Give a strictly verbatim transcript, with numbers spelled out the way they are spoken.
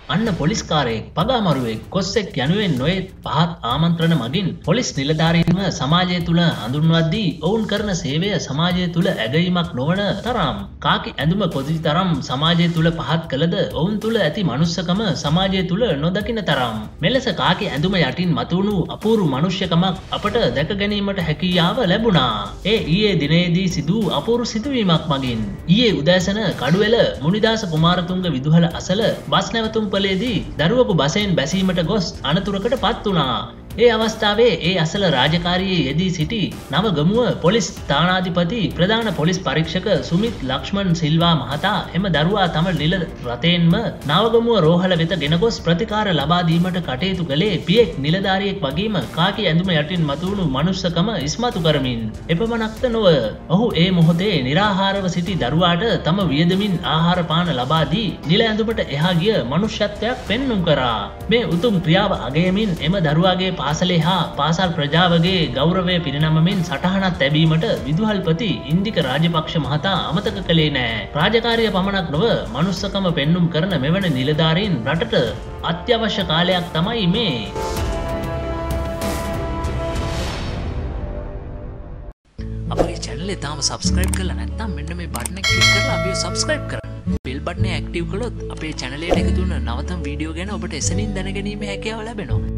අන්න පොලිස් කාරයෙක්, පගාමරුවෙක්, කොස්සෙක් යනුවෙන් නොයෙක් පහත් ආමන්ත්‍රණ මගින් පොලිස් නිලධාරීන්ව සමාජය තුළ හඳුන්වද්දී ඔවුන් කරන සේවය සමාජය තුළ ඇගයීමක් නොවන තරම් කාකි ඇඳුම කොදි තරම් සමාජය තුළ පහත් කළද ඔවුන් තුළ ඇති මනුස්සකම සමාජය තුළ නොදකින තරම්. මෙලෙස කාකි ඇඳුම යටින් මතුවුණු අපූරු මනුෂ්‍යකමක් අපට දැක ගැනීමට හැකියාව ලැබුණා. ඒ ඊයේ දිනේදී සිදු අපූරු සිදුවීමක් මගින්. ඊයේ උදෑසන කඩුවෙල මුනිදාස කුමාරතුංග විදුහල අසල බස් නැවතුම් පලේදී දරුවකු බසයෙන් බැසීමට ගොස් අනතුරකට පත් වුණා. ඒ අවස්ථාවේ ඒ අසල රාජකාරියේ යෙදී සිටි නවගමුව පොලිස් ස්ථානාධිපති ප්‍රධාන පොලිස් පරීක්ෂක සුමිත් ලක්ෂ්මන් සිල්වා මහතා එම දරුවා තම නිල රථයෙන්ම නවගමුව රෝහල වෙත ගෙන ගොස් ප්‍රතිකාර ලබා දීමට කටයුතු කළේ පියෙක් නිලධාරියෙක් වගේම කාකි ඇඳුම යටින් මතුවුණු මනුස්සකම ඉස්මතු කරමින්. එපමණක්ද නොව ඔහු ඒ මොහොතේ නිරාහාරව සිටි දරුවාට තම වියදමින් ආහාර පාන ලබා දී නිල ඇඳුමට එහා ගිය මනුෂ්‍යත්වයක් පෙන්නුම් කරා. මේ උතුම් ක්‍රියාව අගයමින් එම දරුවාගේ පාසලේ හා පාසල් ප්‍රජාවගේ ගෞරවය පිරිනමමින් සටහනක් තැබීමට විදුහල්පති ඉන්දික රාජපක්ෂ මහතා අමතක කළේ නෑ. රාජකාරිය පමණක් නොව මනුස්සකම පෙන්නුම් කරන මෙවැනි නිලධාරීන් රටට අත්‍යවශ්‍ය කාලයක් තමයි මේ. අපේ channel එක තාම subscribe කරලා නැත්නම් මෙන්න මේ button එක click කරලා අපිව subscribe කරන්න. bell button එක active කළොත් අපේ channel එකට එකතු වෙන නවතම වීඩියෝ ගැන ඔබට එසනින් දැනගැනීමේ හැකියාව ලැබෙනවා.